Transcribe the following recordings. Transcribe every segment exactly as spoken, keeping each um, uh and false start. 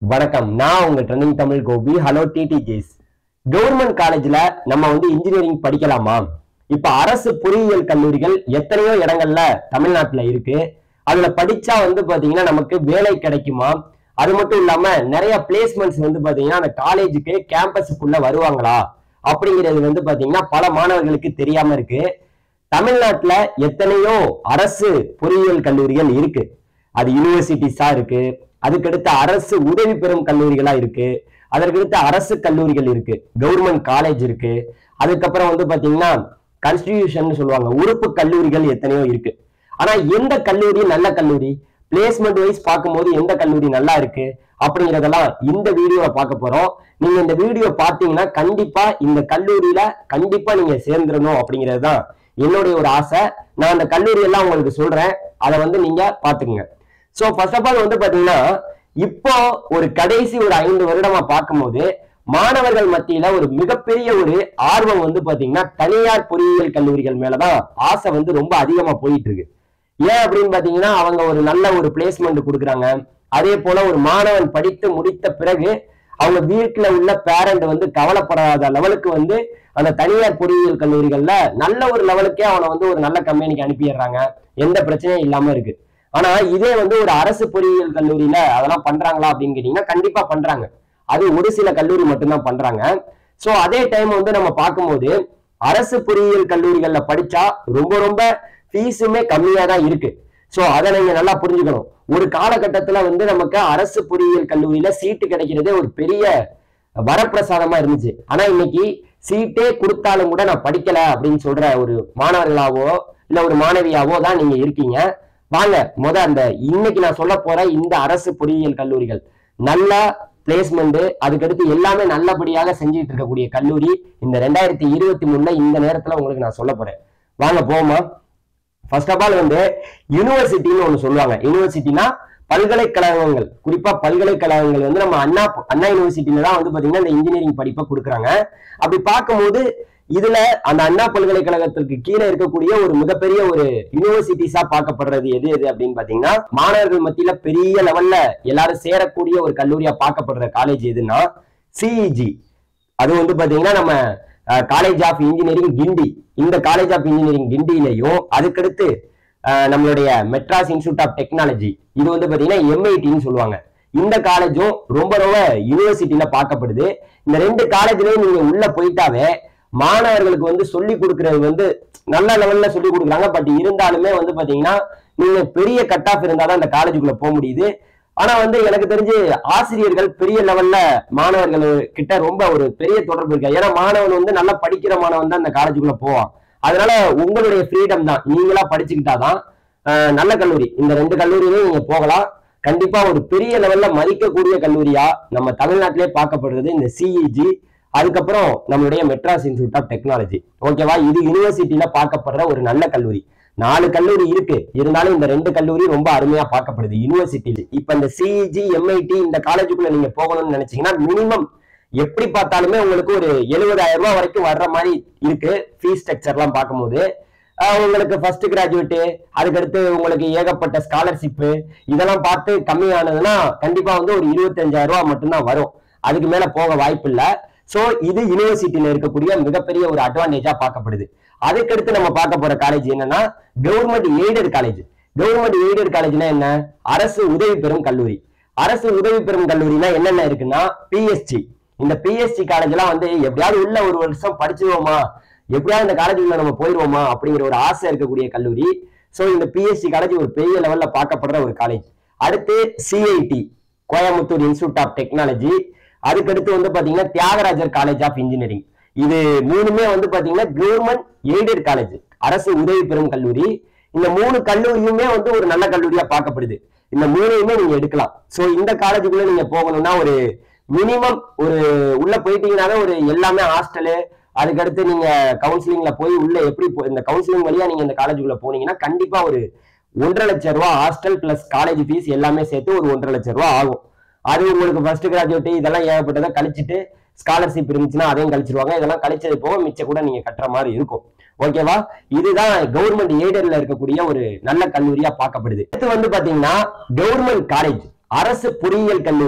வணக்கம். நான் உங்க ட்ரெண்டிங் தமிழ் கோபி. ஹலோ டிடிஜேஸ். கவர்மெண்ட் காலேஜ்ல நம்ம வந்து இன்ஜினியரிங் படிக்கலாமா? இப்ப அரசு பொறியியல் கல்லூரிகள் எத்தனையோ இடங்கள்ல தமிழ்நாட்டுல இருக்கு. அதுல படிச்சா வந்து பாத்தீங்கன்னா நமக்கு வேலை கிடைக்குமா? அது மட்டும் இல்லாம நிறைய பிளேஸ்மெண்ட்ஸ் வந்து பாத்தீங்கன்னா அந்த காலேஜுக்கு கேம்பஸுக்குள்ள வருவாங்களா அப்படிங்கிறது வந்து பாத்தீங்கன்னா பல மாணவர்களுக்கு தெரியாம இருக்கு. தமிழ்நாட்டுல எத்தனையோ அரசு பொறியியல் கல்லூரிகள் இருக்கு. அது யூனிவர்சிட்டிஸா இருக்கு, அதுக்கடுத்து அரசு உதவி பெறும் கல்லூரிகளா இருக்கு, அதற்கடுத்து அரசு கல்லூரிகள் இருக்கு, கவர்மெண்ட் காலேஜ் இருக்கு, அதுக்கப்புறம் வந்து பாத்தீங்கன்னா கான்ஸ்டிடியூஷன் சொல்லுவாங்க, உறுப்பு கல்லூரிகள் எத்தனையோ இருக்கு. ஆனா எந்த கல்லூரி நல்ல கல்லூரி, பிளேஸ்மெண்ட் வைஸ் பார்க்கும்போது எந்த கல்லூரி நல்லா இருக்கு அப்படிங்கிறதெல்லாம் இந்த வீடியோவை பார்க்க போறோம். நீங்க இந்த வீடியோ பார்த்தீங்கன்னா கண்டிப்பா இந்த கல்லூரியில கண்டிப்பா நீங்க சேர்ந்துடணும் அப்படிங்கிறது தான் என்னுடைய ஒரு ஆசை. நான் அந்த கல்லூரி எல்லாம் உங்களுக்கு சொல்றேன், அதை வந்து நீங்க பாத்துக்குங்க. சோ ஃபர்ஸ்ட் ஆஃப் ஆல் வந்து பாத்தீங்கன்னா இப்போ ஒரு கடைசி ஒரு ஐந்து வருடமா பார்க்கும்போது மாணவர்கள் மத்தியில ஒரு மிகப்பெரிய ஒரு ஆர்வம் வந்து பாத்தீங்கன்னா தனியார் பொறியியல் கல்லூரிகள் மேலதான் ஆசை வந்து ரொம்ப அதிகமா போயிட்டு இருக்கு. ஏன் அப்படின்னு பாத்தீங்கன்னா அவங்க ஒரு நல்ல ஒரு பிளேஸ்மெண்ட் கொடுக்குறாங்க. அதே போல ஒரு மாணவன் படித்து முடித்த பிறகு அவங்க வீட்டுல உள்ள பேரண்ட் வந்து கவலைப்படாத லெவலுக்கு வந்து அந்த தனியார் பொறியியல் கல்லூரிகள்ல நல்ல ஒரு லெவலுக்கே அவனை வந்து ஒரு நல்ல கம்பெனிக்கு அனுப்பிடுறாங்க, எந்த பிரச்சனையும் இல்லாம இருக்கு. ஆனா இதே வந்து ஒரு அரசு பொறியியல் கல்லூரியில அதெல்லாம் பண்றாங்களா அப்படின்னு கேட்டீங்கன்னா கண்டிப்பா பண்றாங்க. அது ஒரு சில கல்லூரி மட்டும்தான் பண்றாங்க. சோ அதே டைம் வந்து நம்ம பார்க்கும்போது அரசு பொறியியல் கல்லூரிகள்ல படிச்சா ரொம்ப ரொம்ப ஃபீஸுமே கம்மியா தான் இருக்கு. சோ அதை நீங்க நல்லா புரிஞ்சுக்கணும். ஒரு காலகட்டத்துல வந்து நமக்கு அரசு பொறியியல் கல்லூரியில சீட்டு கிடைக்கிறதே ஒரு பெரிய வரப்பிரசாதமா இருந்துச்சு. ஆனா இன்னைக்கு சீட்டே கொடுத்தாலும் கூட நான் படிக்கல அப்படின்னு சொல்ற ஒரு மாணவர்களாவோ இல்ல ஒரு மாணவியாவோ தான் நீங்க இருக்கீங்க. வாங்க முத அந்த இன்னைக்கு நான் சொல்ல போற இந்த அரசு பொறியியல் கல்லூரிகள் நல்ல பிளேஸ்மெண்ட், அதுக்கடுத்து எல்லாமே நல்லபடியாக செஞ்சுட்டு இருக்கக்கூடிய கல்லூரி இந்த ரெண்டாயிரத்தி இருபத்தி மூணுல இந்த நேரத்துல உங்களுக்கு நான் சொல்ல போறேன். வாங்க போமா. ஃபர்ஸ்ட் ஆஃப் ஆல் வந்து யூனிவர்சிட்டின்னு ஒண்ணு சொல்லுவாங்க. யூனிவர்சிட்டினா பல்கலைக்கழகங்கள், குறிப்பா பல்கலைக்கழகங்கள் வந்து நம்ம அண்ணா அண்ணா யூனிவர்சிட்டியில தான் வந்து பாத்தீங்கன்னா இந்த இன்ஜினியரிங் படிப்பை கொடுக்குறாங்க. அப்படி பார்க்கும்போது இதுல அந்த அண்ணா பல்கலைக்கழகத்திற்கு கீழே இருக்கக்கூடிய ஒரு மிகப்பெரிய ஒரு யூனிவர்சிட்டிஸா பார்க்கப்படுறது எது எது அப்படின்னு பாத்தீங்கன்னா மாணவர்கள் மத்தியில பெரிய லெவல்ல எல்லாரும் சேரக்கூடிய ஒரு கல்லூரியா பார்க்கப்படுற காலேஜ் எதுன்னா சிஇஜி. அது வந்து பாத்தீங்கன்னா நம்ம காலேஜ் ஆஃப் இன்ஜினியரிங் கிண்டி. இந்த காலேஜ் ஆஃப் இன்ஜினியரிங் கிண்டியிலையும் அதுக்கடுத்து நம்மளுடைய மெட்ராஸ் இன்ஸ்டிடியூட் ஆஃப் டெக்னாலஜி, இது வந்து பாத்தீங்கன்னா எம்ஐடின்னு சொல்லுவாங்க. இந்த காலேஜும் ரொம்ப ரொம்ப யூனிவர்சிட்டியில பார்க்கப்படுது. இந்த ரெண்டு காலேஜ்லயும் நீங்க உள்ள போயிட்டாவே மாணவர்களுக்கு வந்து சொல்லி கொடுக்கறது வந்து நல்ல லெவல்ல சொல்லி கொடுக்குறாங்க. பட் இருந்தாலுமே வந்து பாத்தீங்கன்னா நீங்க பெரிய கட் ஆஃப் இருந்தாதான் அந்த காலேஜுக்குள்ள போக முடியுது. ஆனா வந்து எனக்கு தெரிஞ்சு ஆசிரியர்கள் பெரிய லெவல்ல மாணவர்கள் கிட்ட ரொம்ப ஒரு பெரிய தொடர்பு இருக்கு. ஏன்னா மாணவன் வந்து நல்லா படிக்கிற மாணவன் தான் அந்த காலேஜுக்குள்ள போவான். அதனால உங்களுடைய ஃப்ரீடம் தான், நீங்களா படிச்சுக்கிட்டாதான் நல்ல கல்லூரி. இந்த ரெண்டு கல்லூரியிலும் நீங்க போகலாம். கண்டிப்பா ஒரு பெரிய லெவல்ல மதிக்கக்கூடிய கல்லூரியா நம்ம தமிழ்நாட்டிலே பார்க்கப்படுறது இந்த சிஇஜி, அதுக்கப்புறம் நம்மளுடைய மெட்ராஸ் இன்ஸ்டிடியூட் ஆஃப் டெக்னாலஜி. ஓகேவா? இது யூனிவர்சிட்டியில பார்க்கப்படுற ஒரு நல்ல கல்லூரி. நாலு கல்லூரி இருக்கு, இருந்தாலும் இந்த ரெண்டு கல்லூரி ரொம்ப அருமையா பார்க்கப்படுது யூனிவர்சிட்டியில. இப்ப இந்த சிஇஜி எம்ஐடி இந்த காலேஜுக்குள்ள நீங்க போகணும்னு நினைச்சீங்கன்னா மினிமம் எப்படி பார்த்தாலுமே உங்களுக்கு ஒரு எழுபதாயிரம் ரூபாய் வரைக்கும் வர்ற மாதிரி இருக்கு. ஃபீஸ் ஸ்ட்ரக்சர் எல்லாம் பார்க்கும்போது உங்களுக்கு ஃபர்ஸ்ட் கிராஜுவேட்டு, அதுக்கடுத்து உங்களுக்கு ஏகப்பட்ட ஸ்காலர்ஷிப்பு, இதெல்லாம் பார்த்து கம்மியானதுன்னா கண்டிப்பா வந்து ஒரு இருபத்தி அஞ்சாயிரம் ரூபாய் மட்டும்தான் வரும். அதுக்கு மேல போக வாய்ப்பு இல்லை. சோ இது யூனிவர்சிட்டியில இருக்கக்கூடிய மிகப்பெரிய ஒரு அட்வான்டேஜா பார்க்கப்படுது. அதுக்கடுத்து நம்ம பார்க்க போற காலேஜ் என்னன்னா government aided college. Government aided காலேஜ்னா என்ன? அரசு உதவி பெறும் கல்லூரி. அரசு உதவி பெறும் கல்லூரினா என்னென்ன இருக்குன்னா பிஎஸ்சி. இந்த பிஎஸ்சி காலேஜ் எல்லாம் வந்து எப்படியாவது உள்ள ஒரு வருஷம் படிச்சுருவோமா, எப்படியாவது இந்த காலேஜுக்குள்ள நம்ம போயிடுவோமா அப்படிங்கிற ஒரு ஆசை இருக்கக்கூடிய கல்லூரி. சோ இந்த பிஎஸ்சி காலேஜ் ஒரு பெரிய லெவல்ல பார்க்கப்படுற ஒரு காலேஜ். அடுத்து CIT, Coimbatore institute of technology. அதுக்கடுத்து வந்து பாத்தீங்கன்னா தியாகராஜர் காலேஜ் ஆஃப் இன்ஜினியரிங். இது மூணுமே வந்து பாத்தீங்கன்னா கவர்மெண்ட் எய்டட் காலேஜ், அரசு உதவி பெறும் கல்லூரி. இந்த மூணு கல்லூரியுமே வந்து ஒரு நல்ல கல்லூரியா பார்க்கப்படுது. இந்த மூணையுமே நீங்க எடுக்கலாம். சோ இந்த காலேஜுக்குள்ள நீங்க போகணும்னா ஒரு மினிமம் ஒரு உள்ள போயிட்டீங்கன்னாவே ஒரு எல்லாமே ஹாஸ்டலு, அதுக்கடுத்து நீங்க கவுன்சிலிங்ல போய் உள்ள எப்படி இந்த கவுன்சிலிங் வழியா நீங்க இந்த காலேஜுக்குள்ள போனீங்கன்னா கண்டிப்பா ஒரு ஒன்றரை லட்சம் ரூபாய் ஹாஸ்டல் பிளஸ் காலேஜ் ஃபீஸ் எல்லாமே சேர்த்து ஒரு ஒன்றரை லட்சம் ரூபாய் ஆகும். அது உங்களுக்கு ஃபர்ஸ்ட் கிராஜுவேட் இதெல்லாம் ஏகப்பட்டதை கழிச்சுட்டு ஸ்காலர்ஷிப் இருந்துச்சுன்னா அதையும் கழிச்சிருவாங்க. இதெல்லாம் கழிச்சது போக மிச்சம் கூட நீங்க கட்டுற மாதிரி இருக்கும். ஓகேவா? இதுதான் கவர்மெண்ட் எய்டட்ல இருக்கக்கூடிய ஒரு நல்ல கல்லூரியா பார்க்கப்படுது. அடுத்து வந்து பாத்தீங்கன்னா கவர்மெண்ட் காலேஜ், அரசு பொறியியல் கல்லூரி.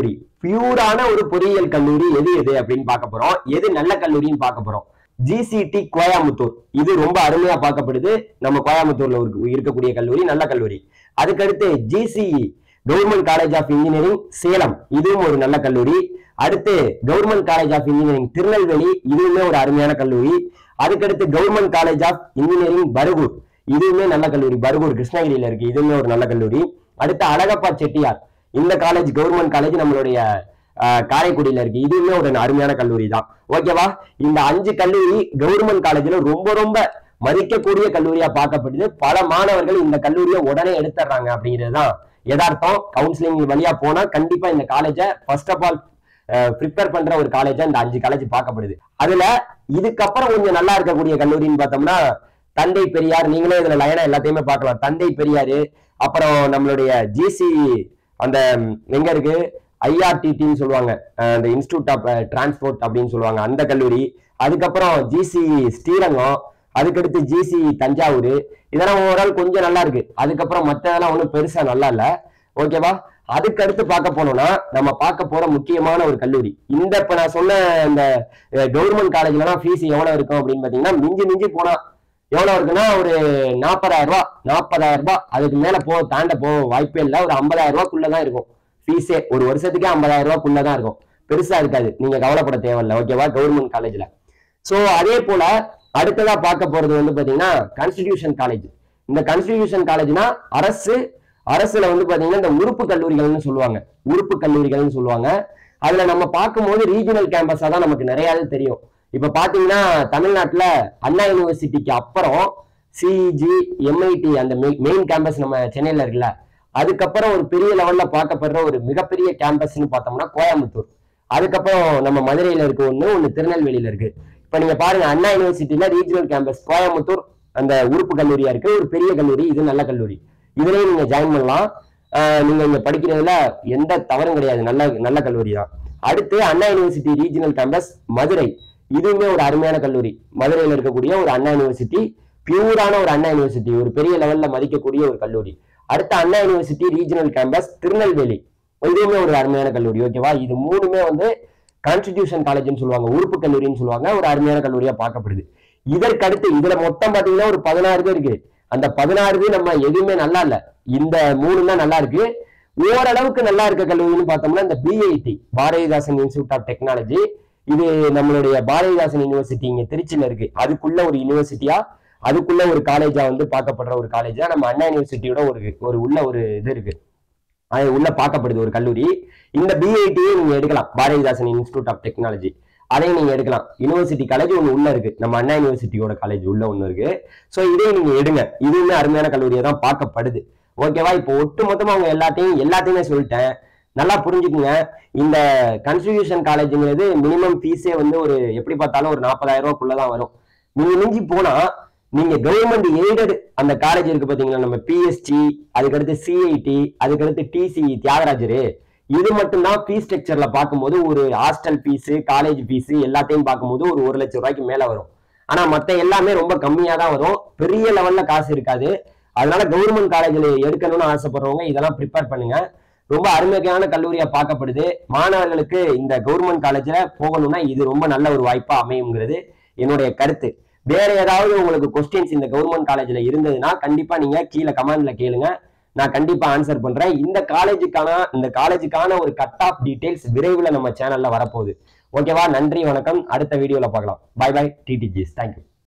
பியூரான ஒரு பொறியியல் கல்லூரி எது எது அப்படின்னு பார்க்க போறோம். எது நல்ல கல்லூரின்னு பார்க்க போறோம். ஜிசிடி கோயம்புத்தூர், இது ரொம்ப அருமையா பார்க்கப்படுது. நம்ம கோயம்புத்தூர்ல இருக்கக்கூடிய கல்லூரி நல்ல கல்லூரி. அதுக்கடுத்து GCE government college of engineering Salem, இதுவும் ஒரு நல்ல கல்லூரி. அடுத்து government college of engineering Tirunelveli, இதுவுமே ஒரு அருமையான கல்லூரி. அதுக்கடுத்து government college of engineering Bargur, இதுவுமே நல்ல கல்லூரி. பர்கூர் கிருஷ்ணகிரியில இருக்கு, இதுவுமே ஒரு நல்ல கல்லூரி. அடுத்து அழகப்பா செட்டியார், இந்த காலேஜ் கவர்மெண்ட் காலேஜ் நம்மளுடைய காரைக்குடியில இருக்கு, இதுவுமே ஒரு அருமையான கல்லூரி தான். ஓகேவா? இந்த அஞ்சு கல்லூரி கவர்மெண்ட் காலேஜ்ல ரொம்ப ரொம்ப மதிக்கக்கூடிய கல்லூரியா பார்க்கப்படுது. பல மாணவர்கள் இந்த கல்லூரியை உடனே எடுத்துறாங்க அப்படிங்கிறதுதான் யதார்த்தம். கவுன்சிலிங் வழியா போனா கண்டிப்பா இந்த காலேஜை ஃபர்ஸ்ட் ஆஃப் ஆல் ப்ரிப்பேர் பண்ற ஒரு காலேஜா இந்த அஞ்சு காலேஜ் பார்க்கப்படுது. அதுல இதுக்கப்புறம் கொஞ்சம் நல்லா இருக்கக்கூடிய கல்லூரின்னு பார்த்தோம்னா தந்தை பெரியார், நீங்களே இதுல லைனா எல்லாத்தையுமே பார்க்கலாம். தந்தை பெரியாரு, அப்புறம் நம்மளுடைய ஜிசி அந்த எங்க இருக்கு ஐஆர்டிடின்னு சொல்லுவாங்க, அந்த இன்ஸ்டிடியூட் ஆஃப் டிரான்ஸ்போர்ட் அப்படின்னு சொல்லுவாங்க, அந்த கல்லூரி. அதுக்கப்புறம் ஜிசி ஸ்ரீரங்கம், அதுக்கடுத்து ஜிசி தஞ்சாவூர், இதெல்லாம் ஓவரால் கொஞ்சம் நல்லா இருக்கு. அதுக்கப்புறம் மற்றதெல்லாம் ஒன்றும் பெருசா நல்லா இல்லை. ஓகேவா? அதுக்கு அடுத்து பார்க்க போனோம்னா நம்ம பார்க்க போற முக்கியமான ஒரு கல்லூரி. இந்த இப்ப நான் சொன்ன இந்த கவர்மெண்ட் காலேஜ்லாம் ஃபீஸ் எவ்வளவு இருக்கும் அப்படின்னு பாத்தீங்கன்னா மிஞ்சி மிஞ்சி போனா எவ்வளவு இருக்குன்னா ஒரு நாற்பதாயிரம் ரூபாய் நாற்பதாயிரம் ரூபாய் அதுக்கு மேல போ தாண்ட போக வாய்ப்பே இல்லை. ஒரு ஐம்பதாயிரம் ரூபாய்க்குள்ளதான் இருக்கும் ஃபீஸே. ஒரு வருஷத்துக்கே ஐம்பதாயிரம் ரூபாய்க்குள்ளதான் இருக்கும், பெருசா இருக்காது. நீங்க கவலைப்பட தேவையில்லை. ஓகேவா? கவர்மெண்ட் காலேஜ்ல. சோ அதே போல அடுத்ததா பார்க்க போறது வந்து பாத்தீங்கன்னா கான்ஸ்டிடியூஷன் காலேஜ். இந்த கான்ஸ்டிடியூஷன் காலேஜ்னா அரசு அரசுல வந்து பாத்தீங்கன்னா இந்த உறுப்பு கல்லூரிகள்னு சொல்லுவாங்க, உறுப்பு கல்லூரிகள்னு சொல்லுவாங்க. அதுல நம்ம பார்க்கும்போது ரீஜனல் கேம்பஸா தான் நமக்கு நிறையாவது தெரியும். இப்ப பாத்தீங்கன்னா தமிழ்நாட்டுல அண்ணா யூனிவர்சிட்டிக்கு அப்புறம் சிஇஜி எம்ஐடி அந்த மெயின் கேம்பஸ் நம்ம சென்னையில இருக்குல்ல, அதுக்கப்புறம் ஒரு பெரிய லெவல்ல பார்க்கப்படுற ஒரு மிகப்பெரிய கேம்பஸ்ன்னு பார்த்தோம்னா கோயம்புத்தூர். அதுக்கப்புறம் நம்ம மதுரையில இருக்கு ஒண்ணு, ஒண்ணு திருநெல்வேலியில இருக்கு. இப்ப நீங்க பாருங்க, அண்ணா யூனிவர்சிட்டியில ரீஜனல் கேம்பஸ் கோயம்புத்தூர் அந்த உறுப்பு கல்லூரியா இருக்கு, ஒரு பெரிய கல்லூரி, இது நல்ல கல்லூரி. இதுலயும் நீங்க ஜாயின் பண்ணலாம். நீங்க இங்க படிக்கிறதுல எந்த தவறும் கிடையாது, நல்ல நல்ல கல்லூரி தான். அடுத்து Anna university regional campus Madurai, இதுவுமே ஒரு அருமையான கல்லூரி. மதுரையில இருக்கக்கூடிய ஒரு அண்ணா யூனிவர்சிட்டி, பியூரான ஒரு அண்ணா யூனிவர்சிட்டி, ஒரு பெரிய லெவல்ல மதிக்கக்கூடிய ஒரு கல்லூரி. அடுத்த Anna university regional campus Tirunelveli, இதுவுமே ஒரு அருமையான கல்லூரி. ஓகேவா? இது மூணுமே வந்து கான்ஸ்டிடியூஷன் காலேஜ்னு சொல்லுவாங்க, உறுப்பு கல்லூரின்னு சொல்லுவாங்க, ஒரு அருமையான கல்லூரியா பார்க்கப்படுது. இதற்கு அடுத்து இதுல மொத்தம் பாத்தீங்கன்னா ஒரு பதினாறு பேர் இருக்கு. அந்த பதினாறு பேர் நம்ம எதுவுமே நல்லா இல்ல, இந்த மூணு தான் நல்லா இருக்கு. ஓரளவுக்கு நல்லா இருக்க கல்லூரின்னு பார்த்தோம்னா இந்த BIT Bharathidasan institute of technology, இது நம்மளுடைய பாரதிதாசன் யூனிவர்சிட்டி இங்க திருச்சியில இருக்கு. அதுக்குள்ள ஒரு யூனிவர்சிட்டியா, அதுக்குள்ள ஒரு காலேஜா வந்து பார்க்கப்படுற ஒரு காலேஜா நம்ம அண்ணா யூனிவர்சிட்டியோட ஒரு ஒரு உள்ள ஒரு இது இருக்கு, அது உள்ள பார்க்கப்படுது ஒரு கல்லூரி. இந்த பிஐடியை நீங்க எடுக்கலாம், பாரதிதாசன் இன்ஸ்டிடியூட் ஆஃப் டெக்னாலஜி, அதையும் நீங்க எடுக்கலாம். யூனிவர்சிட்டி காலேஜ் ஒன்று உள்ள இருக்கு, நம்ம அண்ணா யூனிவர்சிட்டியோட காலேஜ் உள்ள ஒன்று இருக்கு. ஸோ இதையும் நீங்க எடுங்க, இதுவுமே அருமையான கல்லூரியா தான் பார்க்கப்படுது. ஓகேவா? இப்போ ஒட்டு மொத்தமா அவங்க எல்லாத்தையும் எல்லாத்தையுமே சொல்லிட்டேன், நல்லா புரிஞ்சுக்குங்க. இந்த கான்ஸ்டிடியூஷன் காலேஜ்ங்கிறது மினிமம் ஃபீஸே வந்து ஒரு எப்படி பார்த்தாலும் ஒரு நாற்பதாயிரம் ரூபாய்க்குள்ளதான் வரும். நீங்க மிஞ்சி போனா நீங்க கவர்மெண்ட் எய்டட் அந்த காலேஜ் இருக்கு பாத்தீங்களா, நம்ம பிஎஸ்டி, அதுக்கடுத்து சிஐடி, அதுக்கடுத்து டிசி தியாகராஜரு, இது மட்டும்தான் ஃபீஸ் ஸ்ட்ரக்சர்ல பார்க்கும்போது ஒரு ஹாஸ்டல் ஃபீஸ், காலேஜ் ஃபீஸ் எல்லாத்தையும் பார்க்கும்போது ஒரு ஒரு லட்சம் ரூபாய்க்கு மேல வரும். ஆனா மத்த எல்லாமே ரொம்ப கம்மியா தான் வரும், பெரிய லெவல்ல காசு இருக்காது. அதனால கவர்மெண்ட் காலேஜ்ல எடுக்கணும்னு ஆசைப்படுறவங்க இதெல்லாம் ப்ரிப்பேர் பண்ணுங்க. ரொம்ப அருமையான கல்லூரியா பார்க்கப்படுது. மாணவர்களுக்கு இந்த கவர்மெண்ட் காலேஜ்ல போகணும்னா இது ரொம்ப நல்ல ஒரு வாய்ப்பா அமையுங்கிறது என்னுடைய கருத்து. வேற ஏதாவது உங்களுக்கு கொஸ்டின்ஸ் இந்த கவர்மெண்ட் காலேஜ்ல இருந்ததுன்னா கண்டிப்பா நீங்க கீழே கமெண்ட்ல கேளுங்க, நான் கண்டிப்பா ஆன்சர் பண்றேன். இந்த காலேஜுக்கான இந்த காலேஜுக்கான ஒரு கட் ஆஃப் டீடைல்ஸ் விரைவில் நம்ம சேனல்ல வரப்போகுது. ஓகேவா? நன்றி, வணக்கம். அடுத்த வீடியோல பார்க்கலாம். பை பை டிடிஜிஸ். தேங்க்யூ.